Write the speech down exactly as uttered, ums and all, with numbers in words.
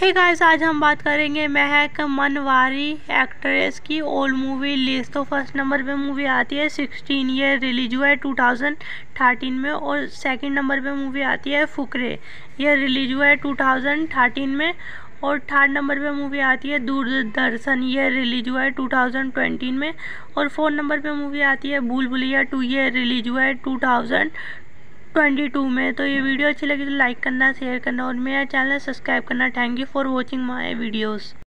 Hey guys, आज हम बात करेंगे महक मनवारी एक्ट्रेस की ओल्ड मूवी लिस्ट। तो फर्स्ट नंबर पे मूवी आती है सिक्सटीन, ये रिलीज हुआ है टू थाउजेंड थर्टीन में। और सेकंड नंबर पे मूवी आती है फुकरे, ये रिलीज हुआ है टू थाउजेंड थर्टीन में। और थर्ड नंबर पे मूवी आती है दूरदर्शन, ये रिलीज हुआ है टू थाउजेंड ट्वेंटी में। और फोर्थ नंबर पे मूवी आती है भूल भुलैया टू, ये रिलीज हुआ है टू थाउजेंड ट्वेंटी टू में। तो ये वीडियो अच्छी लगी तो लाइक करना, शेयर करना और मेरा चैनल सब्सक्राइब करना। Thank you for watching my videos.